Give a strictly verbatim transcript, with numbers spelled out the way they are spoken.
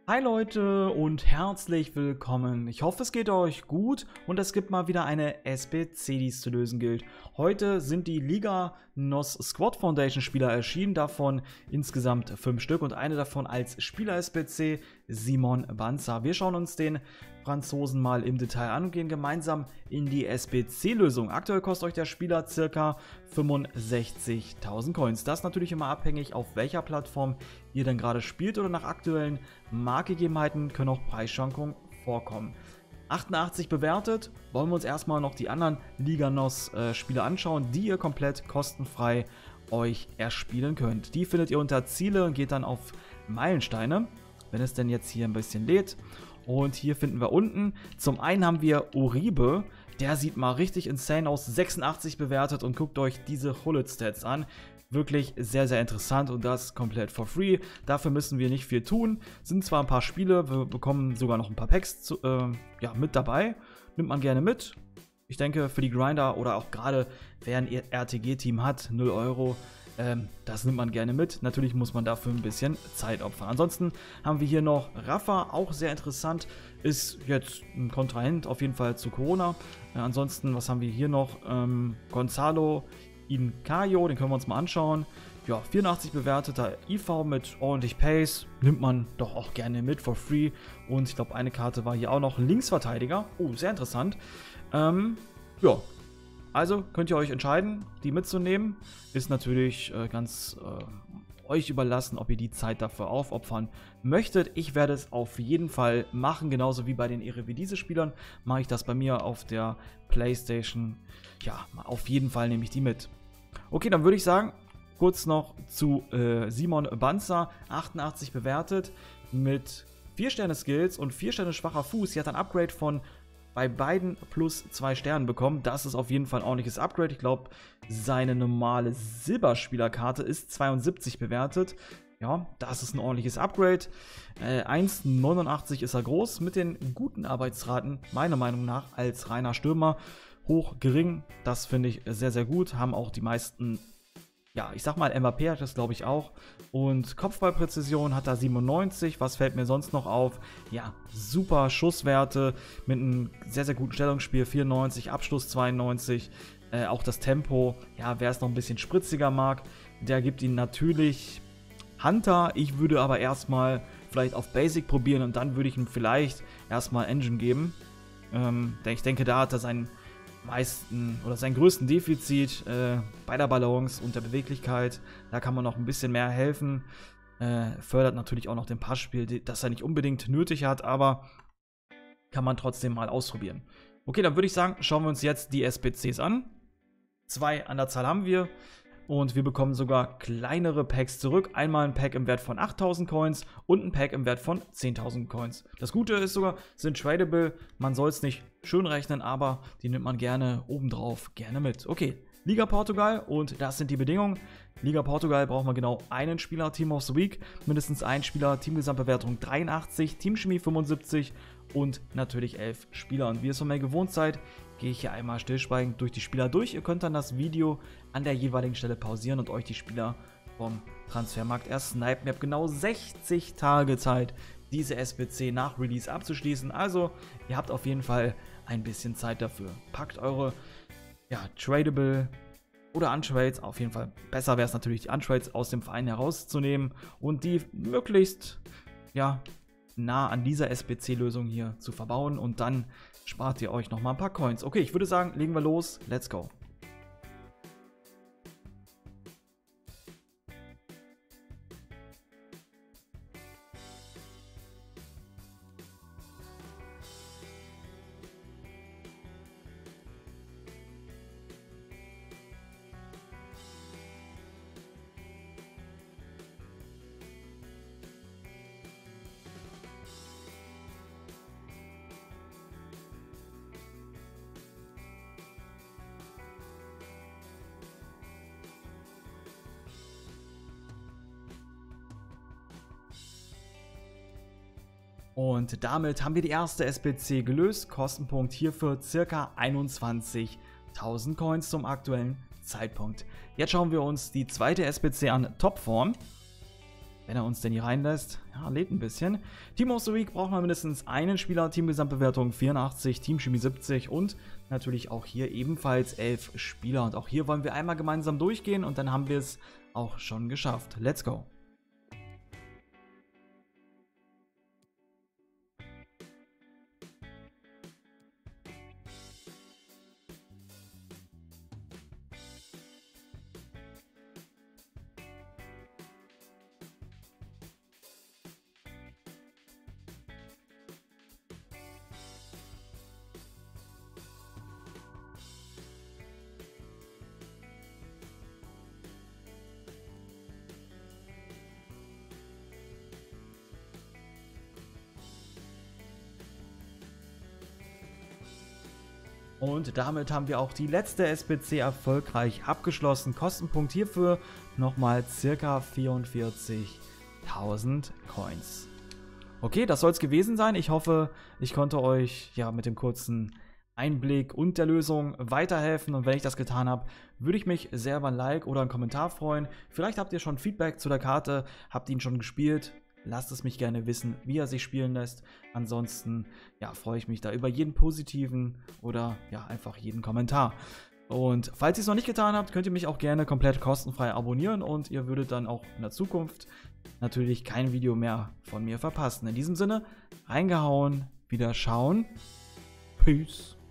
Hi Leute und herzlich willkommen. Ich hoffe, es geht euch gut und es gibt mal wieder eine S B C, die es zu lösen gilt. Heute sind die Liga N O S Squad Foundation Spieler erschienen, davon insgesamt fünf Stück und eine davon als Spieler S B C, Simon Banza. Wir schauen uns den Franzosen mal im Detail an und gehen gemeinsam in die S B C-Lösung. Aktuell kostet euch der Spieler ca. fünfundsechzigtausend Coins. Das ist natürlich immer abhängig, auf welcher Plattform ihr denn gerade spielt oder nach aktuellen Marktgegebenheiten können auch Preisschwankungen vorkommen. achtundachtzig bewertet, wollen wir uns erstmal noch die anderen Liga N O S-Spiele anschauen, die ihr komplett kostenfrei euch erspielen könnt. Die findet ihr unter Ziele und geht dann auf Meilensteine, wenn es denn jetzt hier ein bisschen lädt. Und hier finden wir unten, zum einen haben wir Uribe, der sieht mal richtig insane aus, sechsundachtzig bewertet und guckt euch diese Hullet Stats an. Wirklich sehr, sehr interessant und das komplett for free. Dafür müssen wir nicht viel tun. Sind zwar ein paar Spiele, wir bekommen sogar noch ein paar Packs zu, äh, ja, mit dabei. Nimmt man gerne mit. Ich denke, für die Grinder oder auch gerade wer ein R T G-Team hat, null Euro, ähm, das nimmt man gerne mit. Natürlich muss man dafür ein bisschen Zeit opfern. Ansonsten haben wir hier noch Rafa, auch sehr interessant. Ist jetzt ein Kontrahent auf jeden Fall zu Corona. Äh, ansonsten, was haben wir hier noch? Ähm, Gonzalo Incayo, den können wir uns mal anschauen. Ja, vierundachtzig bewerteter I V mit ordentlich Pace. Nimmt man doch auch gerne mit for free. Und ich glaube, eine Karte war hier auch noch Linksverteidiger. Oh, sehr interessant. Ähm, ja. Also könnt ihr euch entscheiden, die mitzunehmen. Ist natürlich äh, ganz äh, euch überlassen, ob ihr die Zeit dafür aufopfern möchtet. Ich werde es auf jeden Fall machen, genauso wie bei den Eredivisie-Spielern mache ich das bei mir auf der PlayStation. Ja, auf jeden Fall nehme ich die mit. Okay, dann würde ich sagen, kurz noch zu äh, Simon Banza, achtundachtzig bewertet, mit vier Sterne Skills und vier Sterne schwacher Fuß. Sie hat ein Upgrade von bei beiden plus zwei Sternen bekommen. Das ist auf jeden Fall ein ordentliches Upgrade. Ich glaube, seine normale Silberspielerkarte ist zweiundsiebzig bewertet. Ja, das ist ein ordentliches Upgrade. Äh, eins Komma neunundachtzig ist er groß, mit den guten Arbeitsraten, meiner Meinung nach, als reiner Stürmer. Hoch, gering, das finde ich sehr, sehr gut. Haben auch die meisten, ja, ich sag mal, M A P hat das, glaube ich, auch. Und Kopfballpräzision hat er siebenundneunzig. Was fällt mir sonst noch auf? Ja, super Schusswerte mit einem sehr, sehr guten Stellungsspiel. vierundneunzig, Abschluss zweiundneunzig. Äh, auch das Tempo, ja, wer es noch ein bisschen spritziger mag, der gibt ihn natürlich Hunter. Ich würde aber erstmal vielleicht auf Basic probieren und dann würde ich ihm vielleicht erstmal Engine geben. Ähm, ich denke, da hat er seinen meisten oder seinen größten Defizit äh, bei der Balance und der Beweglichkeit. Da kann man noch ein bisschen mehr helfen. Äh, fördert natürlich auch noch den Passspiel, das er nicht unbedingt nötig hat, aber kann man trotzdem mal ausprobieren. Okay, dann würde ich sagen, schauen wir uns jetzt die S B Cs an. Zwei an der Zahl haben wir. Und wir bekommen sogar kleinere Packs zurück. Einmal ein Pack im Wert von achttausend Coins und ein Pack im Wert von zehntausend Coins. Das Gute ist sogar, sind tradable. Man soll es nicht schön rechnen, aber die nimmt man gerne obendrauf gerne mit. Okay, Liga Portugal und das sind die Bedingungen. Liga Portugal braucht man genau einen Spieler, Team of the Week, mindestens ein Spieler, Teamgesamtbewertung dreiundachtzig, Teamchemie fünfundsiebzig und natürlich elf Spieler. Und wie ihr es von mir gewohnt seid, gehe ich hier einmal stillschweigend durch die Spieler durch. Ihr könnt dann das Video an der jeweiligen Stelle pausieren und euch die Spieler vom Transfermarkt erst snipen. Ihr habt genau sechzig Tage Zeit, diese S B C nach Release abzuschließen. Also, ihr habt auf jeden Fall ein bisschen Zeit dafür. Packt eure ja, tradable oder Untrades, auf jeden Fall besser wäre es natürlich, die Untrades aus dem Verein herauszunehmen und die möglichst ja, nah an dieser S B C-Lösung hier zu verbauen und dann spart ihr euch noch mal ein paar Coins. Okay, ich würde sagen, legen wir los. Let's go. Und damit haben wir die erste S B C gelöst. Kostenpunkt hierfür ca. einundzwanzigtausend Coins zum aktuellen Zeitpunkt. Jetzt schauen wir uns die zweite S B C an, Topform. wenn er uns denn hier reinlässt. Ja, lädt ein bisschen. Team of the Week braucht man mindestens einen Spieler, Teamgesamtbewertung vierundachtzig, Teamchemie siebzig und natürlich auch hier ebenfalls elf Spieler. Und auch hier wollen wir einmal gemeinsam durchgehen und dann haben wir es auch schon geschafft. Let's go! Und damit haben wir auch die letzte S B C erfolgreich abgeschlossen. Kostenpunkt hierfür nochmal circa vierundvierzigtausend Coins. Okay, das soll es gewesen sein. Ich hoffe, ich konnte euch ja mit dem kurzen Einblick und der Lösung weiterhelfen. Und wenn ich das getan habe, würde ich mich sehr über ein Like oder einen Kommentar freuen. Vielleicht habt ihr schon Feedback zu der Karte, habt ihn schon gespielt. Lasst es mich gerne wissen, wie er sich spielen lässt. Ansonsten ja, freue ich mich da über jeden positiven oder ja, einfach jeden Kommentar. Und falls ihr es noch nicht getan habt, könnt ihr mich auch gerne komplett kostenfrei abonnieren und ihr würdet dann auch in der Zukunft natürlich kein Video mehr von mir verpassen. In diesem Sinne, reingehauen, wieder schauen. Peace.